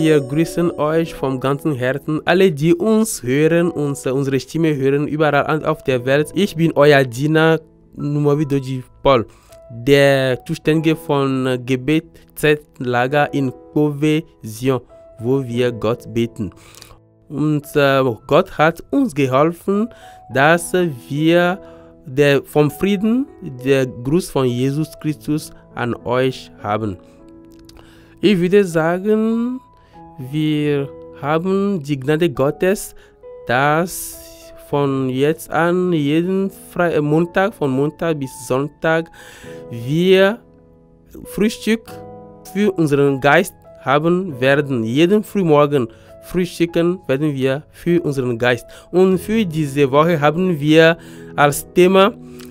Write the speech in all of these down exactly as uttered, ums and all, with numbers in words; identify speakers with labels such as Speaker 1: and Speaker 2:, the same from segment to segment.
Speaker 1: wir grüßen euch vom ganzen Herzen, alle, die uns hören, uns, unsere Stimme hören, überall auf der Welt. Ich bin euer Diener, Numavidoji Paul, der Zuständige von Gebet-Lager in Cohesion, wo wir Gott beten. Und äh, Gott hat uns geholfen, dass wir der, vom Frieden, der Gruß von Jesus Christus an euch haben. Ich würde sagen, wir haben die Gnade Gottes, dass von jetzt an, jeden Fre- Montag, von Montag bis Sonntag, wir Frühstück für unseren Geist haben werden. Jeden Frühmorgen frühstücken werden wir für unseren Geist. Und für diese Woche haben wir als Thema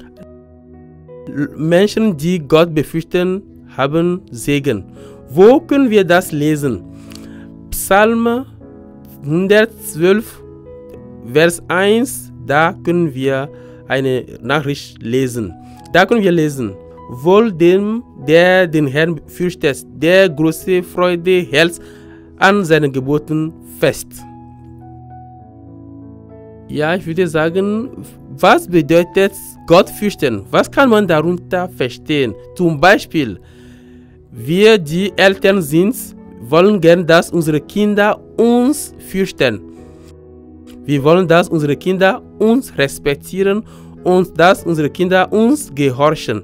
Speaker 1: Menschen, die Gott befürchten, haben Segen. Wo können wir das lesen? Psalm hundertzwölf, Vers eins, da können wir eine Nachricht lesen. Da können wir lesen: Wohl dem, der den Herrn fürchtet, der große Freude hält an seinen Geboten fest. Ja, ich würde sagen, was bedeutet Gott fürchten? Was kann man darunter verstehen? Zum Beispiel, wir, die Eltern sind, wollen gern, dass unsere Kinder uns fürchten. Wir wollen, dass unsere Kinder uns respektieren und dass unsere Kinder uns gehorchen.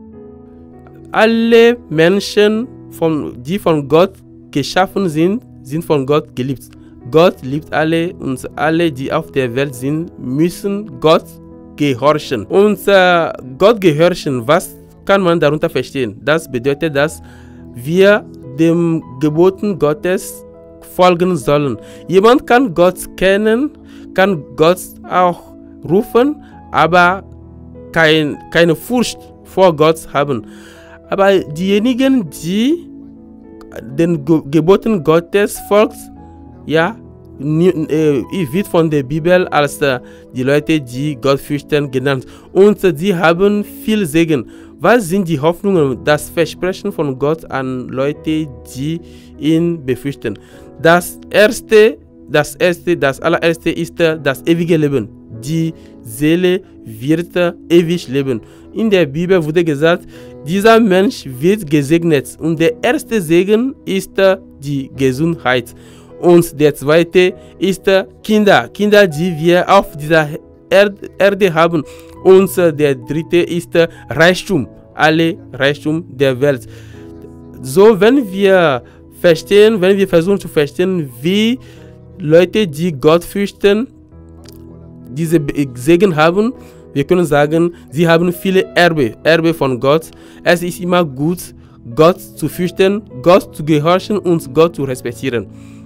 Speaker 1: Alle Menschen, von, die von Gott geschaffen sind, sind von Gott geliebt. Gott liebt alle und alle, die auf der Welt sind, müssen Gott gehorchen. Und äh, Gott gehorchen, was kann man darunter verstehen? Das bedeutet, dass wir dem Geboten Gottes folgen sollen. Jemand kann Gott kennen, kann Gott auch rufen, aber kein, keine Furcht vor Gott haben. Aber diejenigen, die den Ge- Geboten Gottes folgt, ja, äh, wird von der Bibel als äh, die Leute, die Gott fürchten, genannt. Und äh, die haben viel Segen. Was sind die Hoffnungen, das Versprechen von Gott an Leute, die ihn befürchten? Das erste, das erste, das allererste ist das ewige Leben. Die Seele wird ewig leben. In der Bibel wurde gesagt, dieser Mensch wird gesegnet. Und der erste Segen ist die Gesundheit. Und der zweite ist Kinder. Kinder, die wir auf dieser Erde haben. Und der dritte ist Reichtum. Alle Reichtum der Welt. So, wenn wir verstehen, wenn wir versuchen zu verstehen, wie Leute, die Gott fürchten, diese Segen haben, wir können sagen, sie haben viele Erbe, Erbe von Gott. Es ist immer gut, Gott zu fürchten, Gott zu gehorchen und Gott zu respektieren.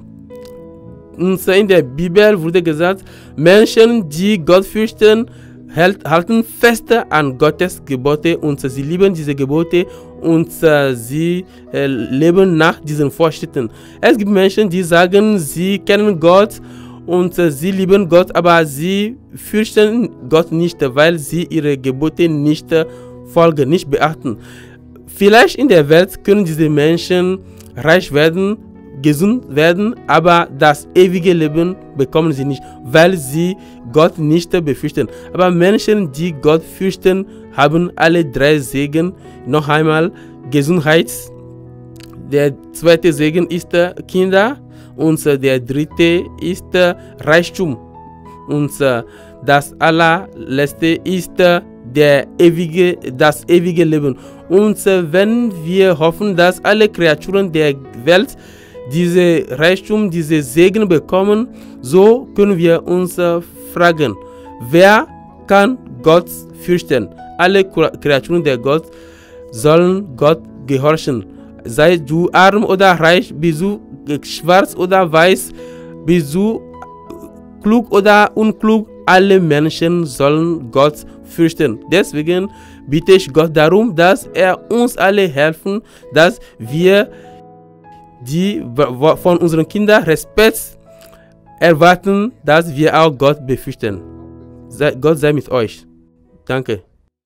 Speaker 1: Und in der Bibel wurde gesagt, Menschen, die Gott fürchten, halten fest an Gottes Gebote und sie lieben diese Gebote und uh, sie uh, leben nach diesen Vorschriften. Es gibt Menschen, die sagen, sie kennen Gott und uh, sie lieben Gott, aber sie fürchten Gott nicht, weil sie ihre Gebote nicht uh, folgen, nicht beachten. Vielleicht in der Welt können diese Menschen reich werden, gesund werden, aber das ewige Leben bekommen sie nicht, weil sie Gott nicht befürchten. Aber Menschen, die Gott fürchten, haben alle drei Segen. Noch einmal Gesundheit. Der zweite Segen ist Kinder und der dritte ist Reichtum. Und das allerletzte ist der ewige, das ewige Leben. Und wenn wir hoffen, dass alle Kreaturen der Welt diese Reichtum, diese Segen bekommen, so können wir uns fragen, wer kann Gott fürchten? Alle Kreaturen der Gott sollen Gott gehorchen. Sei du arm oder reich, bist du schwarz oder weiß, bist du klug oder unklug, alle Menschen sollen Gott fürchten. Deswegen bitte ich Gott darum, dass er uns alle helfen, dass wir die von unseren Kindern Respekt erwarten, dass wir auch Gott befürchten. Gott sei mit euch. Danke.